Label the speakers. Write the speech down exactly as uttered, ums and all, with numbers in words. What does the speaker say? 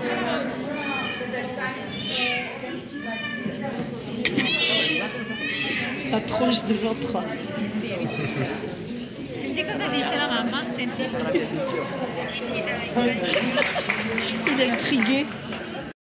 Speaker 1: La tronche de l'autre.
Speaker 2: Senti cosa dice la mamma? Senti.
Speaker 1: Il est intrigué.